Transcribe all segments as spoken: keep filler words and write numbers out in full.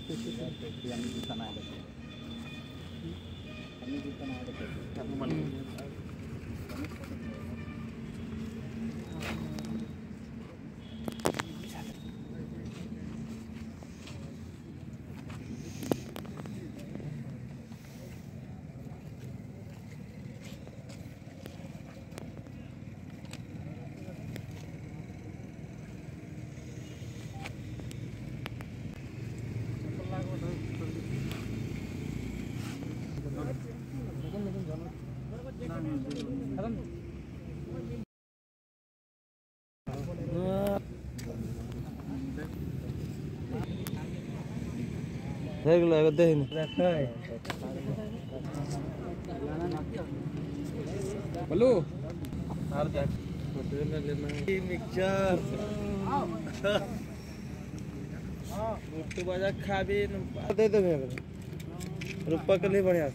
देख लो देख बोलो और क्या मिक्सचर गुट्टू बाजा खाबी दे दे रुपया के लिए बढ़िया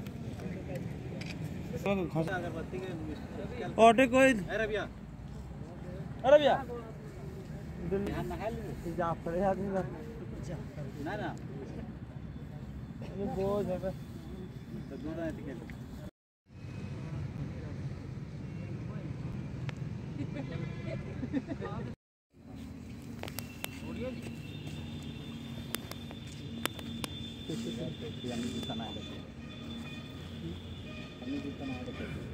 ऑटे कोई अरे भैया अरे भैया जाफर है आदमी का ना ना ये बोझ है तो दूध है टिकट ऑडियो जी हम जितना है हम जितना है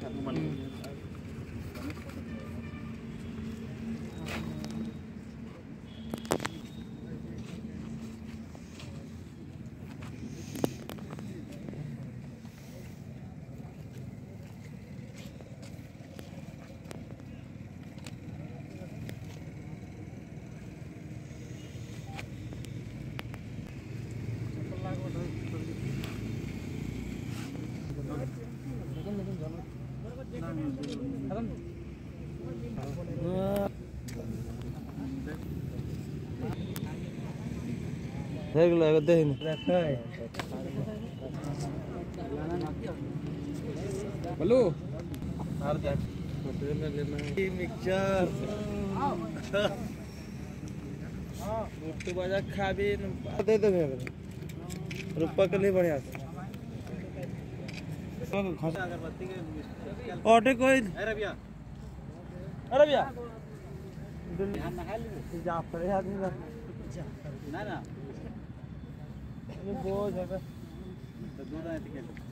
देख लो देख बोलो और क्या मिक्सचर गुट्टू बाजा खाबी दे दे रुपया के लिए बढ़िया ऑटे कोई अरे भैया अरे भैया जाफर है आदमी का ना ना ये बोझ है तो दूध है टिकट